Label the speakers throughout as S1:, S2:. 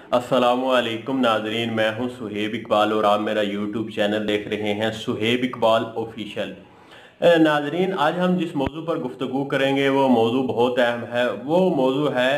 S1: अस्सलामुअलैकुम नाजरीन, मैं हूं सुहेब इकबाल और आप मेरा यूट्यूब चैनल देख रहे हैं सुहेब इकबाल ऑफिशियल। नाजरीन, आज हम जिस मौजू पर गुफ्तगू करेंगे वो मौजू बहुत अहम है। वो मौजू है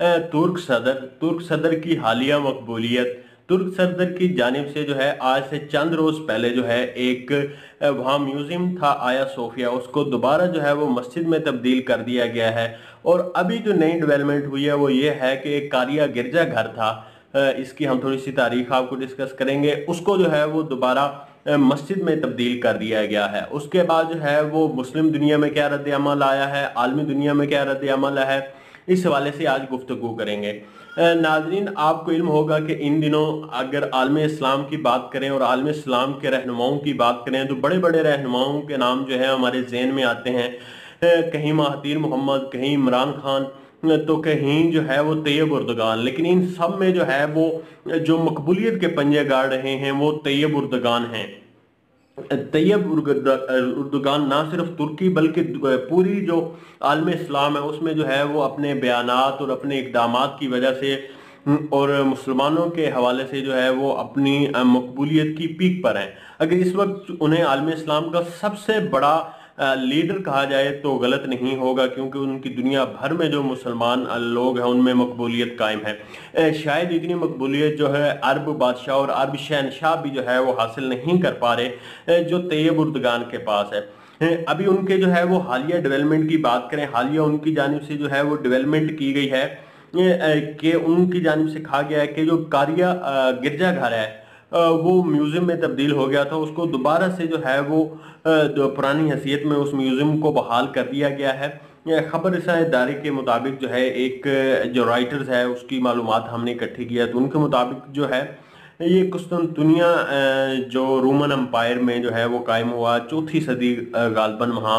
S1: तुर्क सदर की हालिया मकबूलियत। तुर्क सदर की जानिब से जो है आज से चंद रोज़ पहले जो है एक वहाँ म्यूज़ियम था आया सोफिया, उसको दोबारा जो है वो मस्जिद में तब्दील कर दिया गया है। और अभी जो नई डेवलपमेंट हुई है वो ये है कि एक कारिया गिरजा घर था, इसकी हम थोड़ी सी तारीख आपको डिस्कस करेंगे। उसको जो है वो दोबारा मस्जिद में तब्दील कर दिया गया है। उसके बाद जो है वो मुस्लिम दुनिया में क्या रद्द अमल आया है, आलमी दुनिया में क्या रद्द अमल है, इस हवाले से आज गुफ्तगू करेंगे। नाजरीन, आपको इल्म होगा कि इन दिनों अगर आलम इस्लाम की बात करें और आलम इस्लाम के रहनुमाओं की बात करें तो बड़े बड़े रहनुमाओं के नाम जो है हमारे जहन में आते हैं। कहीं महातीर मोहम्मद, कहीं इमरान खान, तो कहीं जो है वो तैयब उर्दगान। लेकिन इन सब में जो है वो जो मकबूलियत के पंजे गाड़ रहे हैं वो तैयब उर्दगान हैं। तैयब उर्दगान ना सिर्फ तुर्की बल्कि पूरी जो आलम इस्लाम है उसमें जो है वो अपने बयानात और अपने इकदामात की वजह से और मुसलमानों के हवाले से जो है वो अपनी मकबूलियत की पीक पर हैं। अगर इस वक्त उन्हें आलम इस्लाम का सबसे बड़ा लीडर कहा जाए तो गलत नहीं होगा, क्योंकि उनकी दुनिया भर में जो मुसलमान लोग हैं उनमें मकबूलियत कायम है। शायद इतनी मकबूलियत जो है अरब बादशाह और अरब शहनशाह भी जो है वो हासिल नहीं कर पा रहे जो तैयब उर्दगान के पास है। अभी उनके जो है वो हालिया डेवलपमेंट की बात करें, हालिया उनकी जानिब से जो है वो डेवलपमेंट की गई है कि उनकी जानिब से कहा गया है कि जो कारिया गिरजाघर है वो म्यूज़ियम में तब्दील हो गया था, उसको दोबारा से जो है वो जो पुरानी हैसियत में उस म्यूज़ियम को बहाल कर दिया गया है। खबर रसानी इदारे के मुताबिक जो है एक जो राइटर्स है उसकी मालूमात हमने इकट्ठी किया तो उनके मुताबिक जो है ये कुस्तुनतुनिया जो रोमन एम्पायर में जो है वो कायम हुआ, चौथी सदी गालबन वहाँ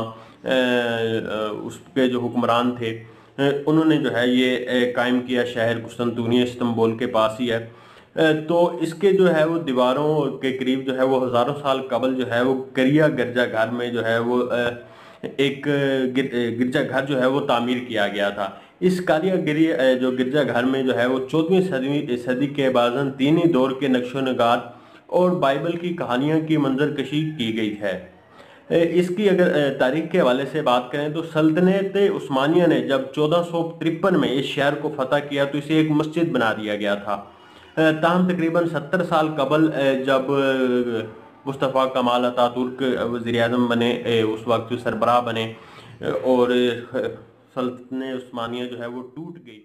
S1: उसके जो हुक्मरान थे उन्होंने जो है ये कायम किया। शहर कुस्तुनतुनिया इस्तांबुल के पास ही है। तो इसके जो है वो दीवारों के करीब जो है वो हज़ारों साल कबल जो है वो करिया गिरजाघर में जो है वो एक गिरजाघर जो है वो तामीर किया गया था। इस कारिया जो गिरजाघर में जो है वो 14वीं सदी के बाज़ंतीनी दौर के नक्शो नगार और बाइबल की कहानियों की मंजरकशी की गई है। इसकी अगर तारीख के हवाले से बात करें तो सल्तनत उस्मानिया ने जब 1453 में इस शहर को फतह किया तो इसे एक मस्जिद बना दिया गया था। ताहम तकरीबन 70 साल कबल जब मुस्तफ़ा कमाल अतातुर्क वज़ीर आज़म बने, उस वक्त सरबराह बने और सल्तनत उस्मानिया जो है वो टूट गई,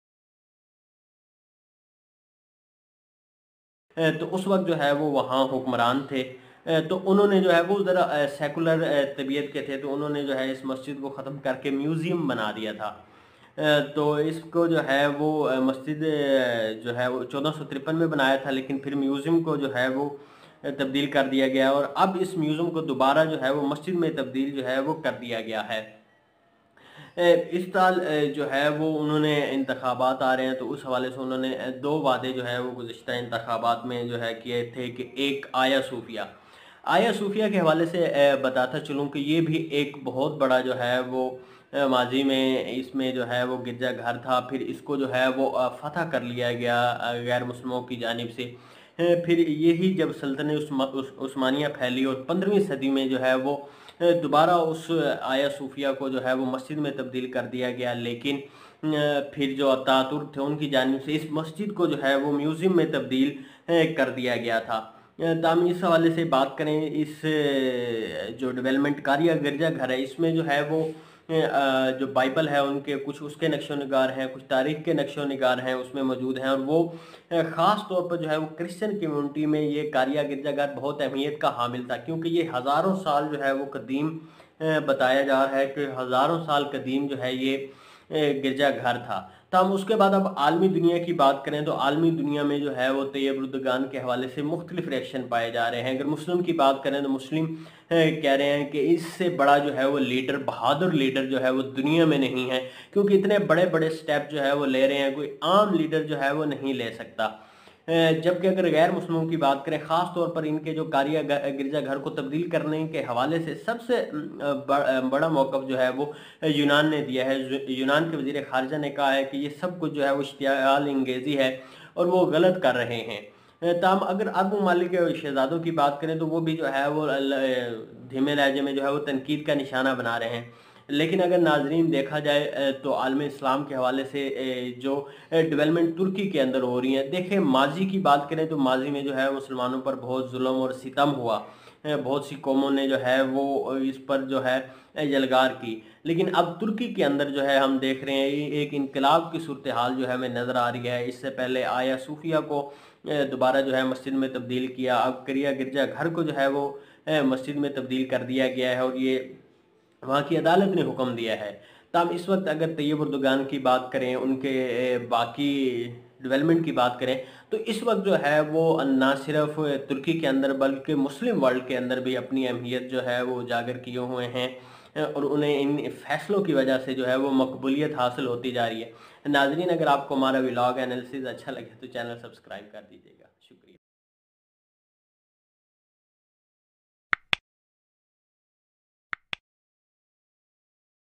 S1: तो उस वक्त जो है वो वहाँ हुक्मरान थे। तो उन्होंने जो है वो ज़रा सेकुलर तबीयत के थे, तो उन्होंने जो है इस मस्जिद को ख़त्म करके म्यूज़ियम बना दिया था। तो इसको जो है वो मस्जिद जो है वो 1453 में बनाया था, लेकिन फिर म्यूज़ियम को जो है वो तब्दील कर दिया गया और अब इस म्यूज़ियम को दोबारा जो है वो मस्जिद में तब्दील जो है वो कर दिया गया है। इस साल जो है वो उन्होंने इंतखाबात आ रहे हैं, तो उस हवाले से उन्होंने दो वादे जो है वो गुज़िश्ता इंतखाबात में जो है किए थे कि एक आया सूफिया के हवाले से बताता चलूँ कि ये भी एक बहुत बड़ा जो है वो माजी में इसमें जो है वो गिरजा घर था, फिर इसको जो है वो फतह कर लिया गया गैर मुस्लिमों की जानिब से। फिर यही जब सल्तनत उस्मानिया फैली और 15वीं सदी में जो है वो दोबारा उस आया सूफिया को जो है वो मस्जिद में तब्दील कर दिया गया, लेकिन फिर जो अतातुर्क थे उनकी जानिब से इस मस्जिद को जो है वो म्यूज़ियम में तब्दील कर दिया गया था। ताम इस हवाले से बात करें, इस जो डेवलपमेंट कारिया गिरजा घर है इसमें जो है वो जो बाइबल है उनके कुछ उसके नक्शो निगार हैं, कुछ तारीख के नक्शो निगार हैं उसमें मौजूद हैं, और वो ख़ास तौर पर जो है वो क्रिश्चियन कम्यूनिटी में ये कारिया गिरजाघर बहुत अहमियत का हामिल था, क्योंकि ये हज़ारों साल जो है वो कदीम बताया जा रहा है कि हज़ारों साल कदीम जो है ये गिरजाघर था। तब उसके बाद अब आलमी दुनिया की बात करें तो आलमी दुनिया में जो है वो तैयब उर्दगान के हवाले से मुख्तलिफ रिएक्शन पाए जा रहे हैं। अगर मुस्लिम की बात करें तो मुस्लिम कह रहे हैं कि इससे बड़ा जो है वो लीडर, बहादुर लीडर जो है वो दुनिया में नहीं है, क्योंकि इतने बड़े बड़े स्टेप जो है वो ले रहे हैं, कोई आम लीडर जो है वो नहीं ले सकता। जबकि अगर गैर मुस्लिमों की बात करें, ख़ास तौर पर इनके जो कारिया गिरजाघर को तब्दील करने के हवाले से सबसे बड़ा मौक़िफ़ जो है वो यूनान ने दिया है। यूनान के वज़ीर ख़ारिजा ने कहा है कि ये सब कुछ जो है वो इश्तियाल इंगेज़ी है اور وہ غلط کر رہے ہیں۔ تاہم اگر عرب ممالک کے شہزادوں کی بات کریں تو وہ بھی جو ہے وہ دھیمے لہجے میں جو ہے وہ تنقید کا نشانہ بنا رہے ہیں۔ لیکن اگر ناظرین دیکھا جائے تو عالم اسلام کے حوالے سے جو ڈیولپمنٹ ترکی کے اندر ہو رہی ہیں، دیکھیں ماضی کی بات کریں تو ماضی میں جو ہے مسلمانوں پر بہت ظلم اور ستم ہوا، بہت سی قوموں نے جو ہے وہ اس پر جو ہے یلغار کی، لیکن اب ترکی کے اندر جو ہے ہم دیکھ رہے ہیں ایک انقلاب کی صورتحال جو ہے ہمیں نظر آ رہی ہے۔ اس سے پہلے آیا صوفیہ کو دوبارہ جو ہے مسجد میں تبدیل کیا، اب کریا گرجا گھر کو جو ہے وہ مسجد میں تبدیل کر دیا گیا ہے، اور یہ وہاں کی عدالت نے حکم دیا ہے۔ تاہم اس وقت اگر طیب اردگان کی بات کریں، ان کے باقی ڈیولپمنٹ کی بات کریں تو اس وقت جو ہے وہ نہ صرف ترکی کے اندر بلکہ مسلم ورلڈ کے اندر بھی اپنی اہمیت جو ہے وہ اجاگر کیے ہوئے ہیں، اور انہیں ان فیصلوں کی وجہ سے جو ہے وہ مقبولیت حاصل ہوتی جا رہی ہے۔ ناظرین، اگر آپ کو ہمارا ولاگ انالیسز اچھا لگے تو چینل سبسکرائب کر دیجیے گا۔ شکریہ۔